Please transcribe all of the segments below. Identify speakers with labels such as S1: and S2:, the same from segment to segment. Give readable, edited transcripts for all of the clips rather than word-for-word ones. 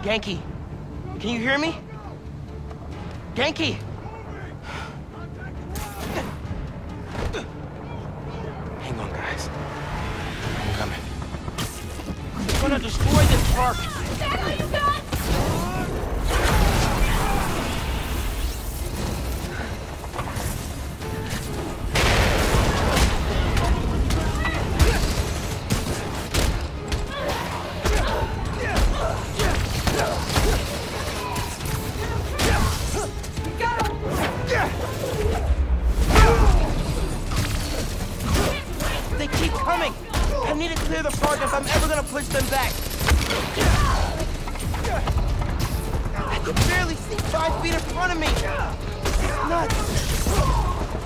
S1: Ganke, can you hear me? Ganke! Hang on, guys. I'm coming. We're gonna destroy this park.
S2: Dad, are you done?
S1: They keep coming! I need to clear the park if I'm ever gonna push them back! I can barely see 5 feet in front of me! This is nuts!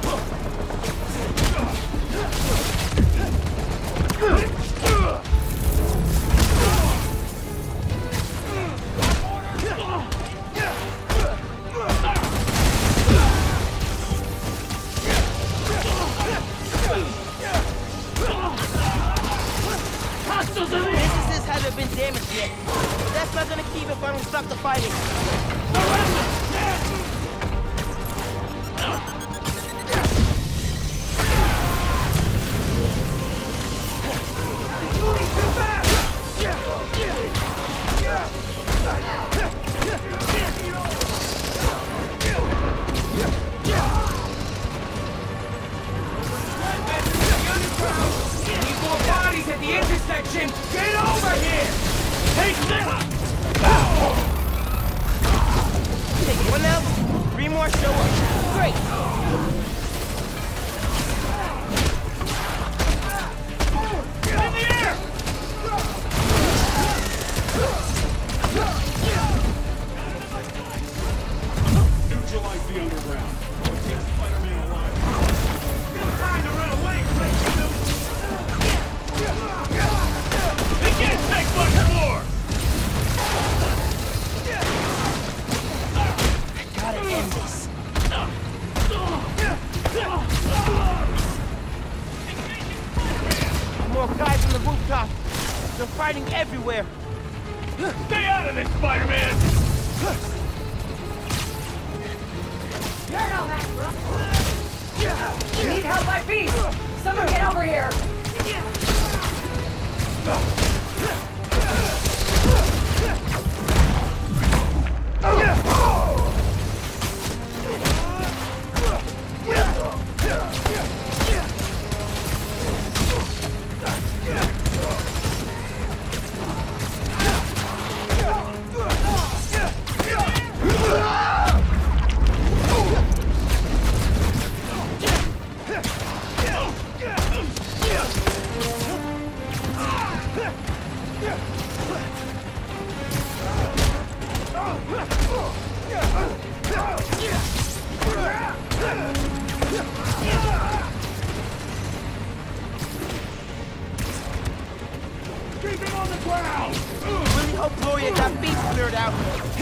S1: Businesses haven't been damaged yet, but that's not gonna keep if I don't stop the fighting.
S3: At the intersection! Get over here! Take this!
S1: Take one out, 3 more show up. Great!
S3: In the air! Neutralize the underground. Keep Spider-Man alive. Good time to run away, Clayton! They can't take much more!
S1: I gotta end this. More guys on the rooftop. They're fighting everywhere.
S3: Stay out of this, Spider-Man!
S2: You're no match for us. We need help by feet. Someone get over here.
S3: Keep him on the ground!
S1: Really hope Gloria got beats cleared out.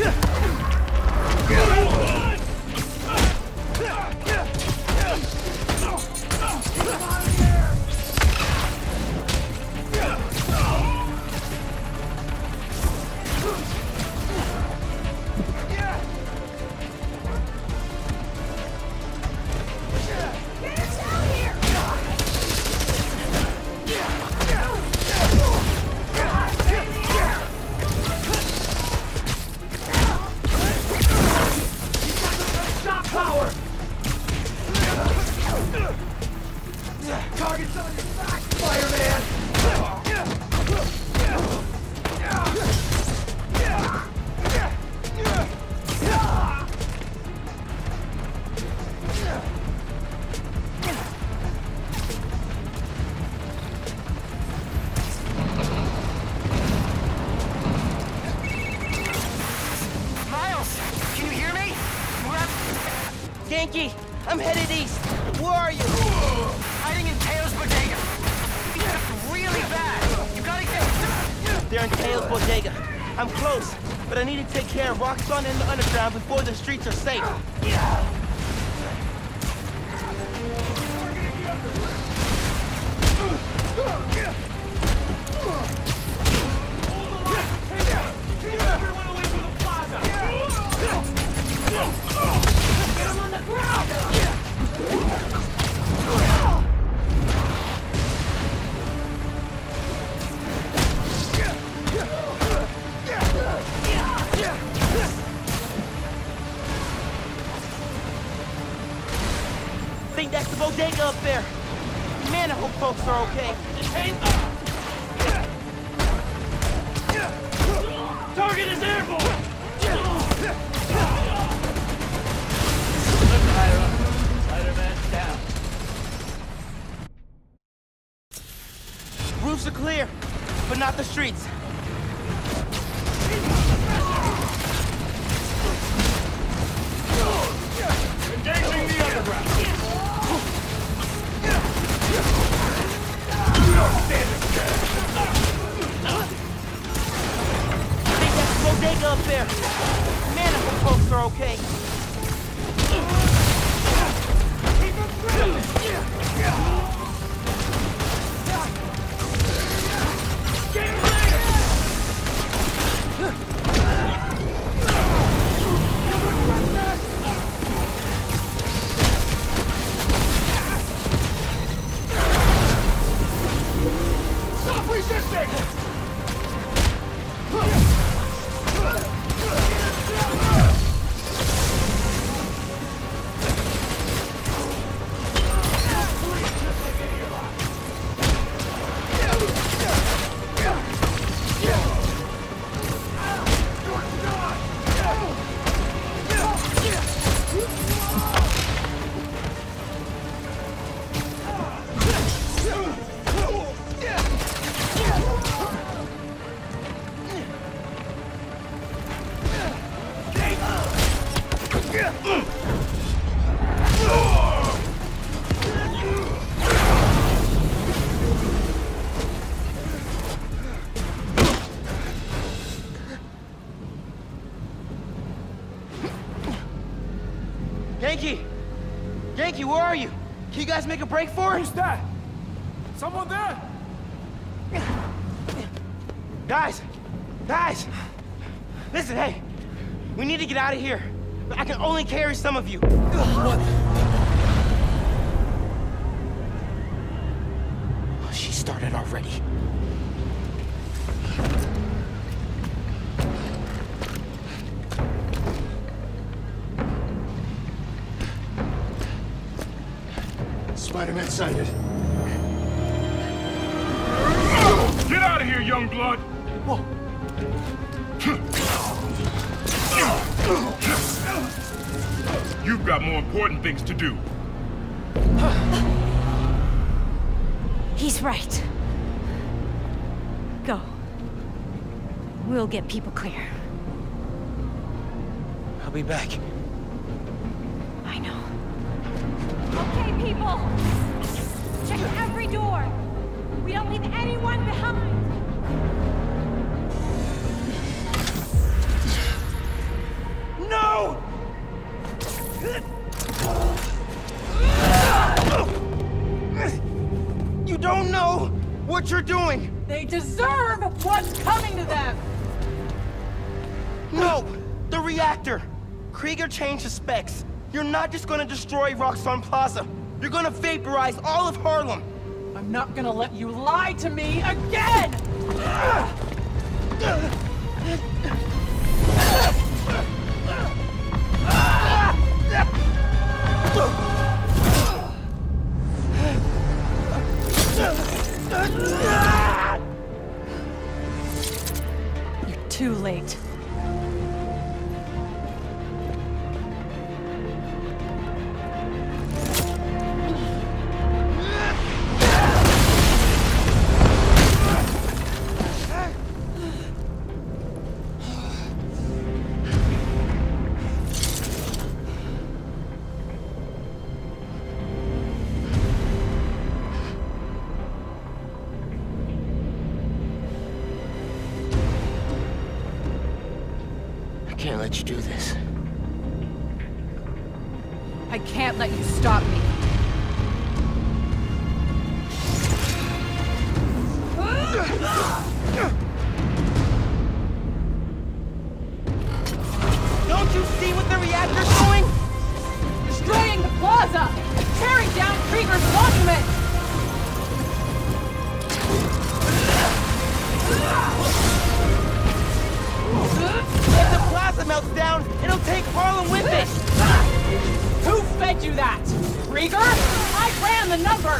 S3: Target's on your back, Spider-Man!
S1: Miles, can you hear me? Ganke, I'm headed east. Where are you?
S4: Hiding in Teo's bodega. It's really bad. You gotta get...
S1: They're in Teo's bodega. I'm close, but I need to take care of Roxxon and the underground before the streets are safe.
S3: Keep everyone away from
S1: bodega up there. Man, I hope folks are okay.
S3: Target is airborne!
S4: Spider-Man's down.
S1: Roofs are clear, but not the streets.
S3: Engaging the underground!
S1: I think that's the bodega up there. Man, I hope folks are okay.
S3: Stop resisting!
S1: Yankee! Yankee, where are you? Can you guys make a break for it?
S3: Who's that? Someone there?
S1: Guys! Guys! Listen, hey! We need to get out of here. I can only carry some of you. What? Oh, she started already.
S3: Spider-Man sighted. Get out of here, young blood!
S1: Whoa.
S3: You've got more important things to do.
S2: He's right. Go. We'll get people clear.
S1: I'll be back.
S2: I know. Okay, people! Check every door! We don't leave anyone behind!
S1: No! You don't know what you're doing!
S2: They deserve what's coming to them!
S1: No! The reactor! Krieger changed the specs. You're not just gonna destroy Roxxon Plaza. You're gonna vaporize all of Harlem.
S2: I'm not gonna let you lie to me again! You're too late.
S1: I can't let you do this.
S2: I can't let you stop me.
S1: Don't you see what the reactor's doing?
S2: Destroying the plaza! Tearing down Krieger's monument!
S1: If the plaza melts down, it'll take Harlem with it!
S2: Who fed you that? Krieger! I ran the numbers!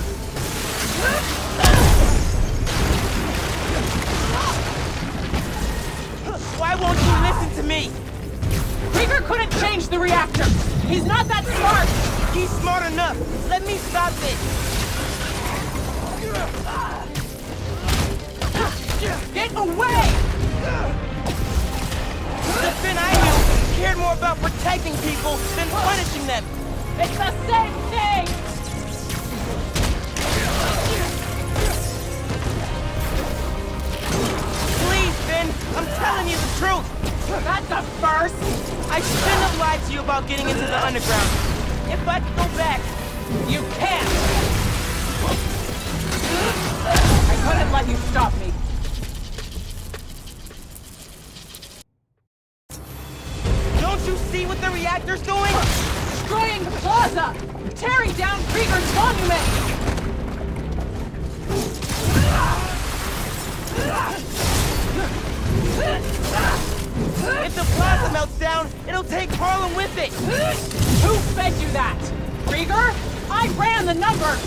S1: Why won't you listen to me?
S2: Krieger couldn't change the reactor! He's not that smart!
S1: He's smart enough! Let me stop this!
S2: Get away!
S1: The Finn I knew cared more about protecting people than punishing them!
S2: It's the same thing!
S1: Please, Finn! I'm telling you the truth!
S2: That's a first!
S1: I shouldn't have lied to you about getting into the underground. If I could go back...
S2: You can't! I couldn't let you stop me.
S1: Don't you see what the reactor's doing?
S2: Destroying the plaza! Tearing down Krieger's monument!
S1: If the plaza melts down, it'll take Harlem with it!
S2: Who fed you that? Krieger? I ran the numbers!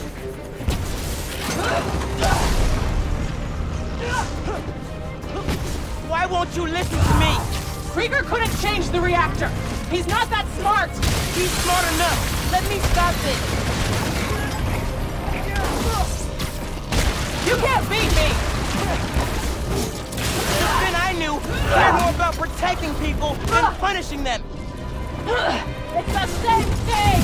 S1: Why won't you listen to me?
S2: Krieger couldn't change the reactor! He's not that smart!
S1: He's smart enough! Let me stop this!
S2: You can't beat me!
S1: The Finn I knew cared more about protecting people than punishing them!
S2: It's the same thing!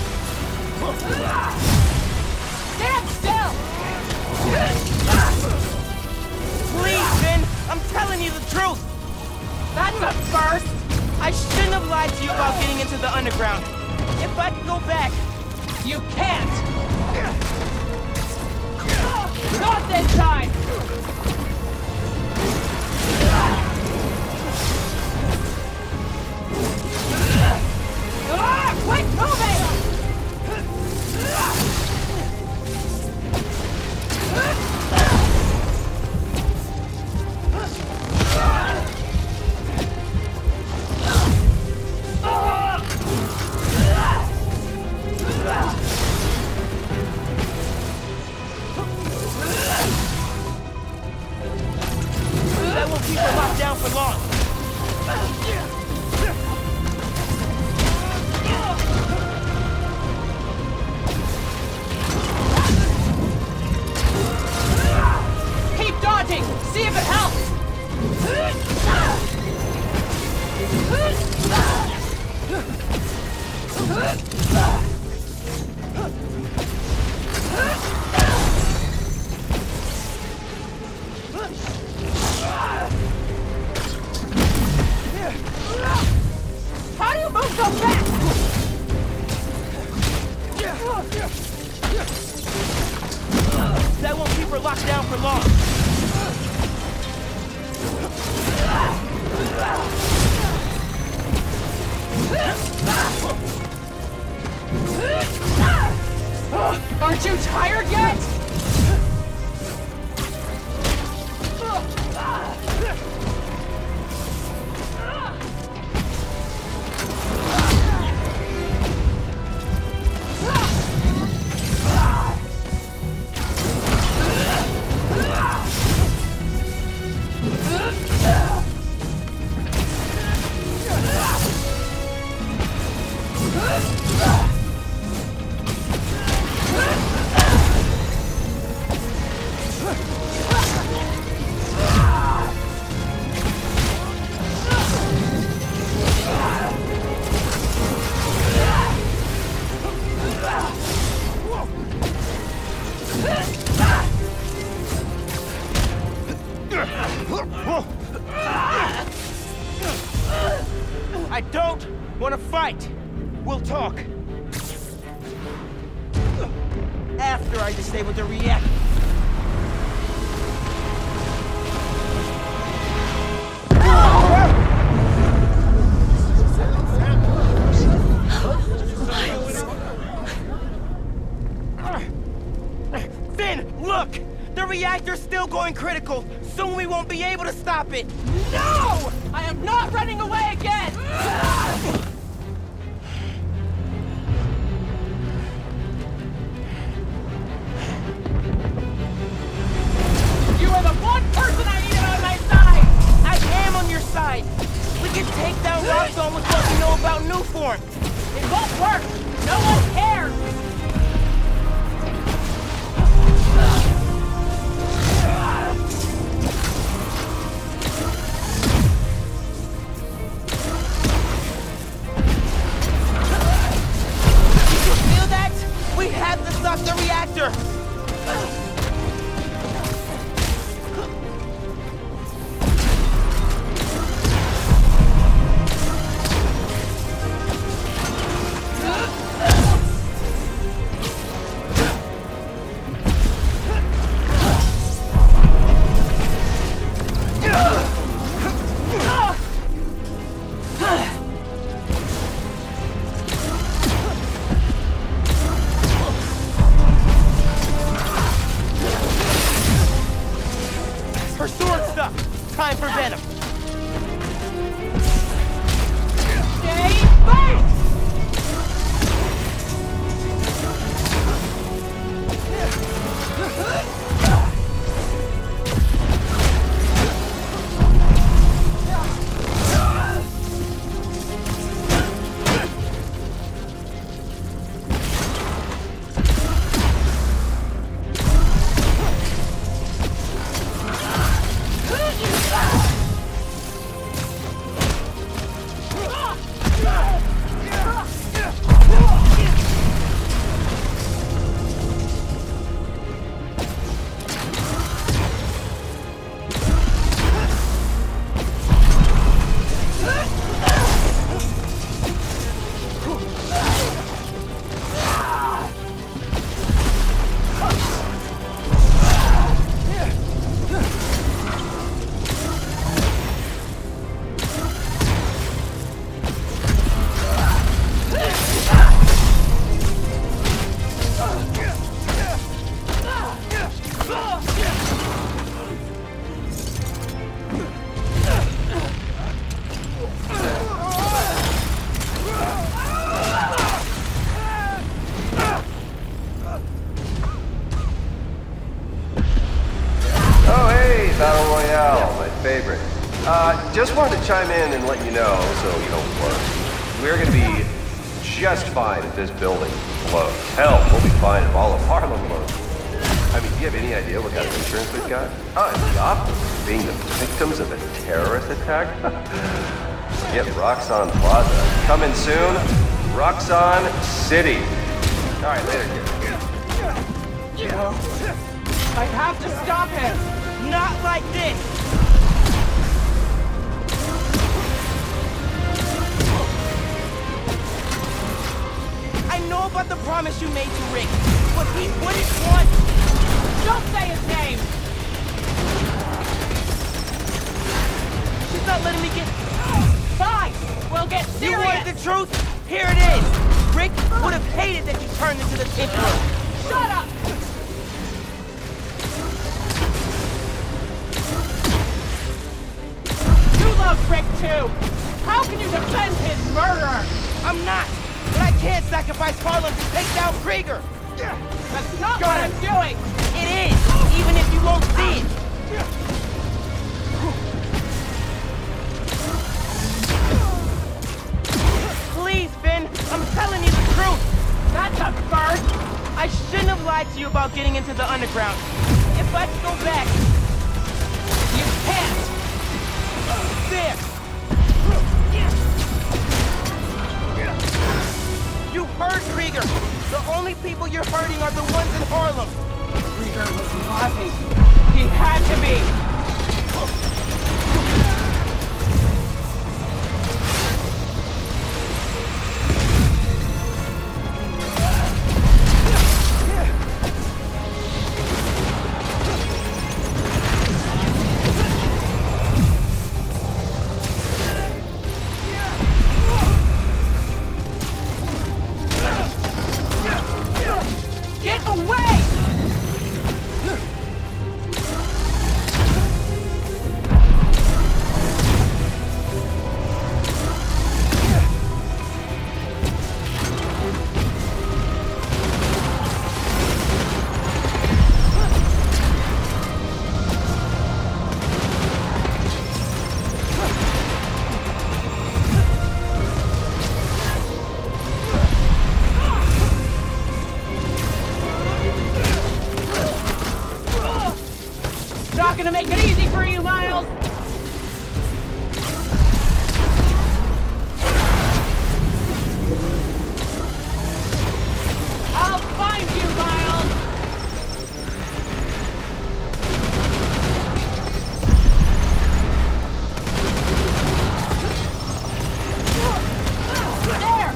S2: Stand still!
S1: Please, Finn! I'm telling you the truth!
S2: That's a first!
S1: I shouldn't have lied to you about getting into the underground. If I could go back...
S2: You can't! Not this time! Quit moving!
S1: That won't keep her locked down for long.
S2: Keep dodging! See if it helps! How do you move so fast?
S1: That won't keep her locked down for long.
S2: Aren't you tired yet?
S1: I don't want to fight. We'll talk. After I disable the reactor. Finn, look! The reactor's still going critical. Soon we won't be able to stop it.
S2: No! I am not running away again!
S1: for him.
S2: It won't work! No one cares!
S1: Feel that? We have to stop the reactor! Her sword's stuck. Time for Venom.
S2: Stay back!
S5: Battle Royale, my favorite. Just wanted to chime in and let you know, so you don't worry. We're gonna be just fine if this building blows. Hell, we'll be fine if all of Harlem blows. I mean, do you have any idea what kind of insurance we've got? The opposite, being the victims of a terrorist attack? Get Roxxon Plaza. Coming soon, Roxxon City. All right, later, kid.
S2: No. I have to stop him!
S1: Not like this! I know about the promise you made to Rick, but he wouldn't want...
S2: Don't say his name!
S1: She's not letting me get...
S2: Fine! We'll get serious!
S1: You wanted the truth? Here it is! Rick would have hated that you turned into the Emperor.
S2: Shut up! You love Rick too! How can you defend his murderer?
S1: I'm not! But I can't sacrifice Harlem to take down Krieger!
S2: That's not what I'm doing!
S1: It is! Even if you won't see it! Please, Ben! I'm telling you the truth!
S2: That's a first!
S1: I shouldn't have lied to you about getting into the underground. If I could go back...
S2: You can't!
S1: There! You heard Krieger! The only people you're hurting are the ones in Harlem!
S2: Krieger was naughty. He had to be! Get away! not gonna make it easy for you, Miles! I'll find you, Miles! There!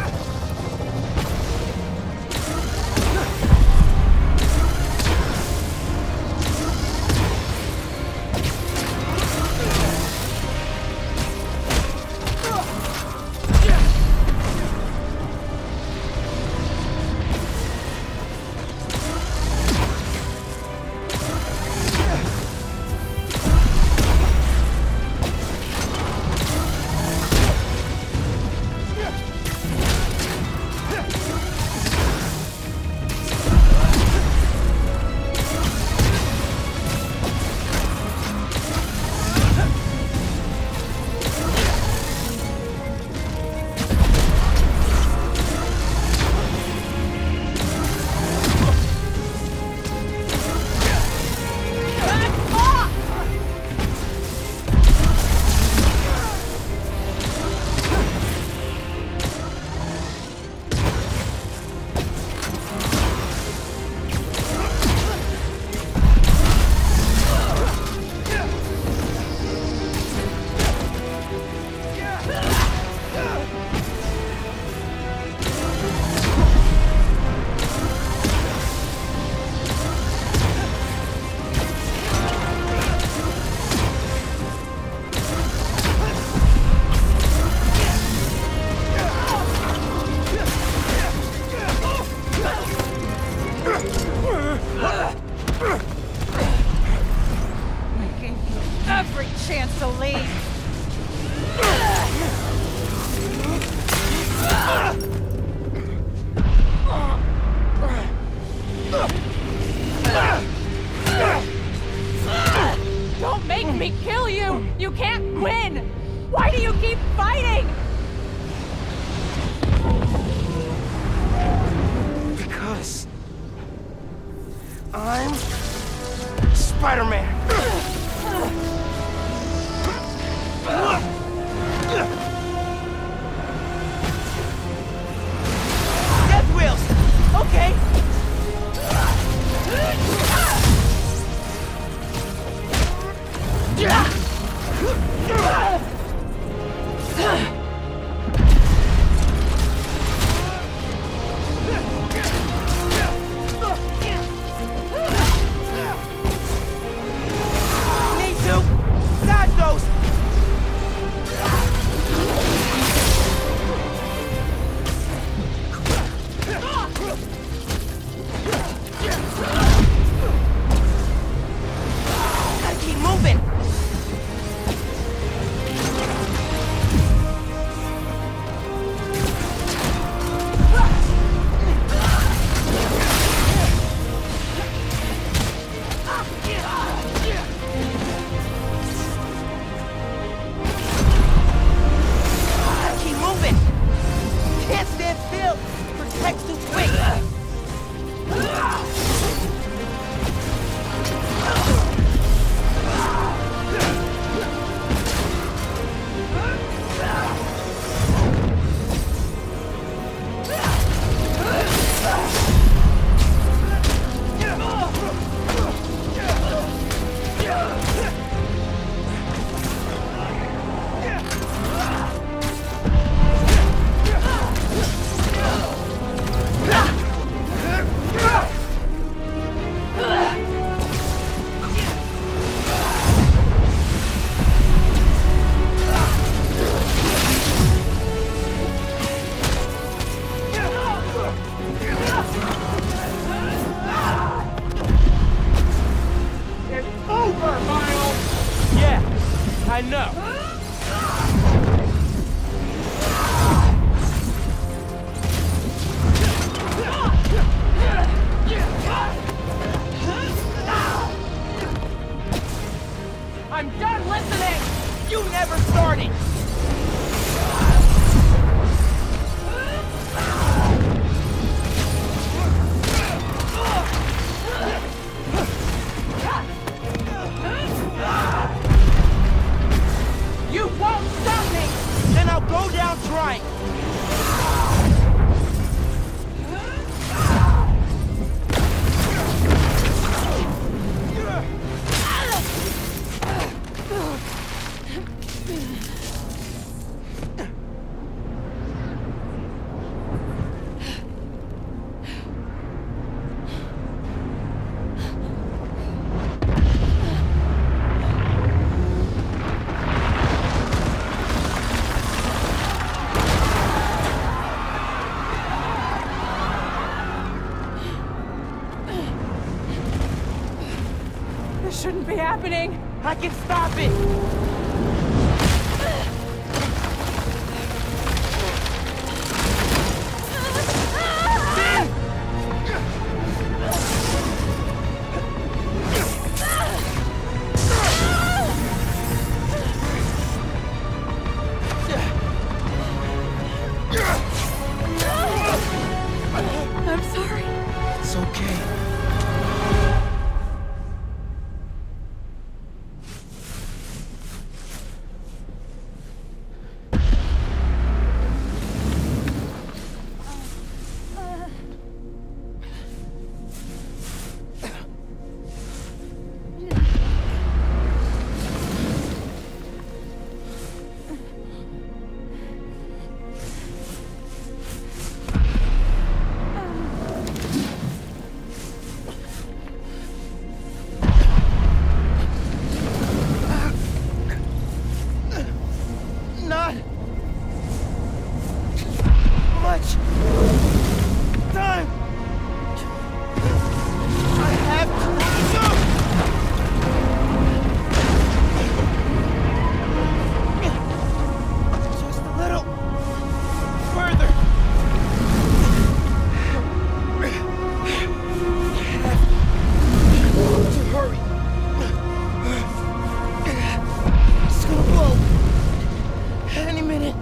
S2: Every chance to leave! Don't make me kill you! You can't win! Why do you keep fighting?
S1: Because I'm Spider-Man. Death wheels! Okay! Need to dodge those! Gotta keep moving! Gotta keep moving! Can't stand still! Protect's too quick!
S3: It's over, Miles!
S1: Yeah, I know.
S2: I'm done listening!
S1: You never started!
S2: This shouldn't be happening.
S1: I can stop it!
S2: I'm sorry.
S1: It's okay. Not much time. I have to go. Just a little further. To hurry. It's gonna blow. Any minute.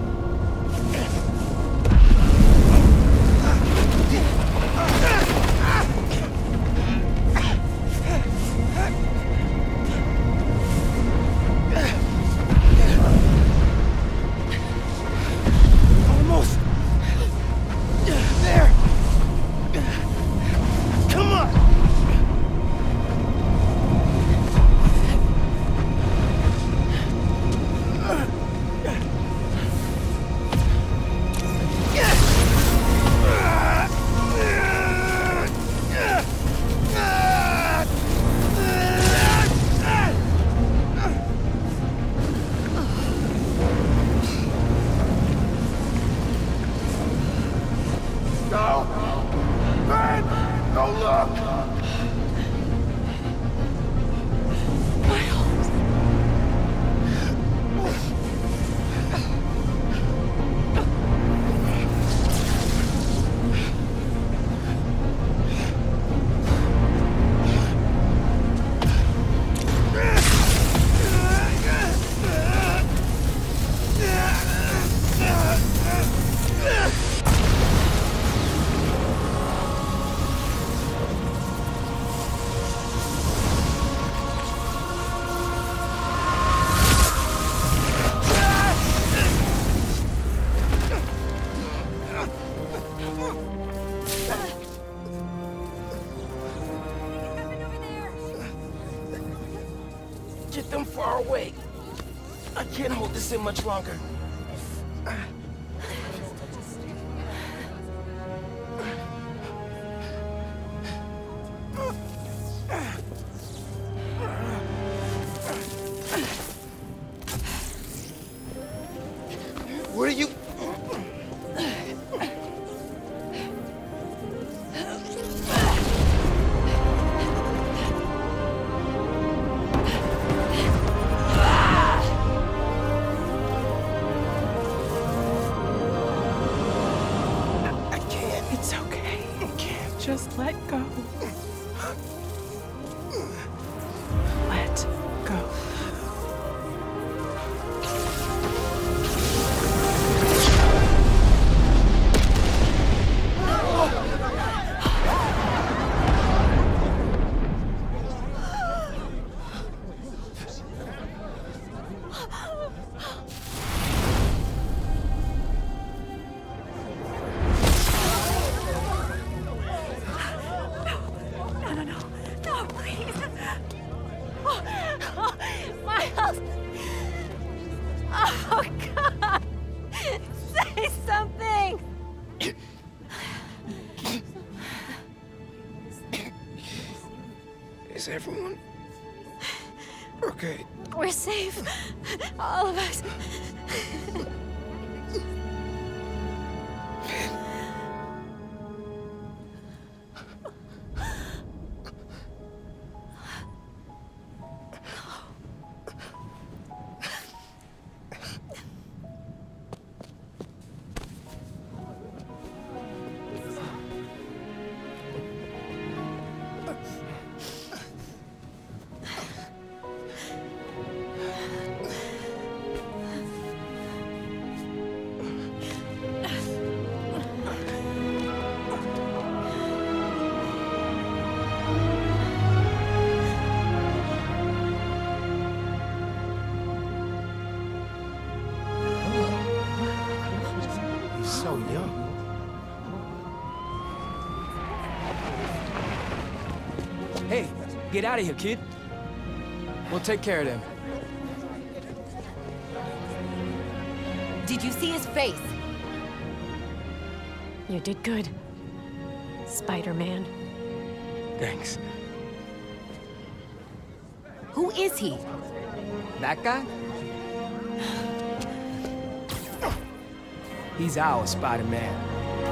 S1: Almost there. Come on. Go! Ben! Go look! Get them far away. I can't hold this in much longer. Where are you?
S2: It's okay. Just let go. Let go. No, please. Miles. Oh, God. Say something.
S1: Is everyone okay?
S2: We're safe. All of us.
S6: Hey, get out of here, kid. We'll take care of them.
S2: Did you see his face?
S7: You did good, Spider-Man.
S1: Thanks.
S2: Who is he?
S6: That guy? He's our Spider-Man.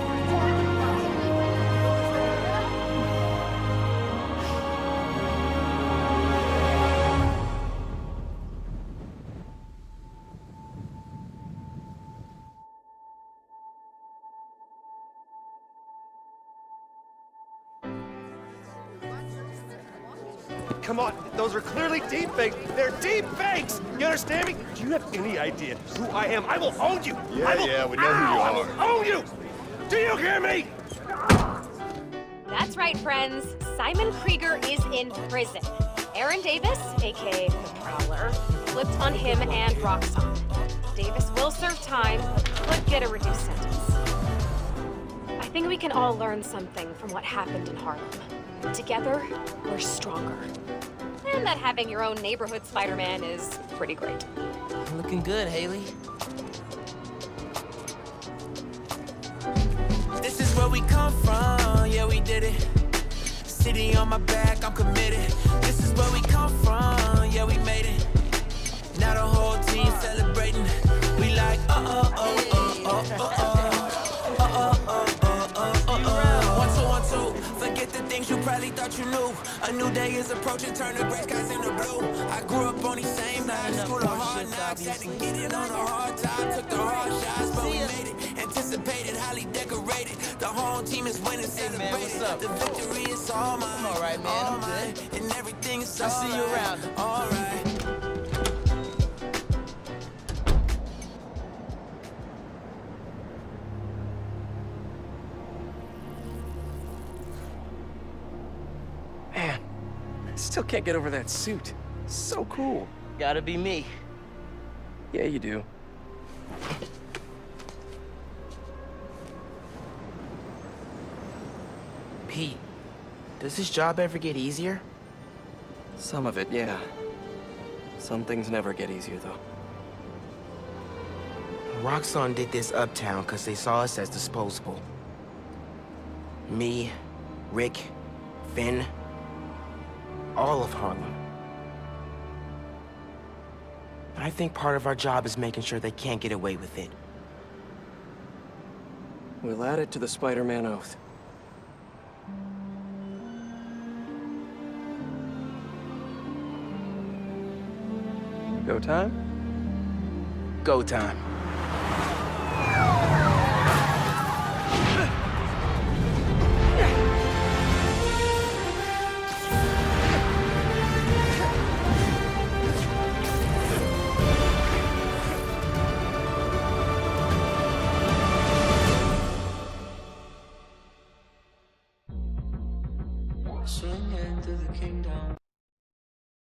S8: Come on, those are clearly deep fakes. They're deep fakes. You understand me? Do you have any idea who I am? I will own you.
S9: Yeah, we know who you
S8: I
S9: are.
S8: will own you. Do you hear me?
S10: That's right, friends. Simon Krieger is in prison. Aaron Davis, aka the Prowler, flipped on him and Roxxon. Davis will serve time, but could get a reduced sentence. I think we can all learn something from what happened in Harlem. Together, we're stronger. And that having your own neighborhood Spider-Man is pretty great.
S4: Looking good, Haley. This is where we come from, yeah, we did it. City on my back, I'm committed. This is where we come from, yeah, we made it. Now the whole team celebrating. We like, One, two. Forget the things you probably thought you knew. A new day is approaching, turn the gray skies into blue. I grew up on these same lines, school of hard knocks. Had to get it on a hard time, took the hard shots, but we made it. Anticipated, highly decorated. The home team is winning, celebrated. what's up? The victory is all mine. I'm all right, man. I'm good. And everything is I'll see you around. All right.
S1: Man, I still can't get over that suit. So cool.
S4: Gotta be me.
S1: Yeah, you do.
S11: Pete, does this job ever get easier?
S1: Some of it, yeah. Some things never get easier, though.
S11: Roxxon did this uptown because they saw us as disposable. Me, Rick, Finn, all of Harlem. I think part of our job is making sure they can't get away with it.
S1: We'll add it to the Spider-Man oath. Go time?
S11: Go time.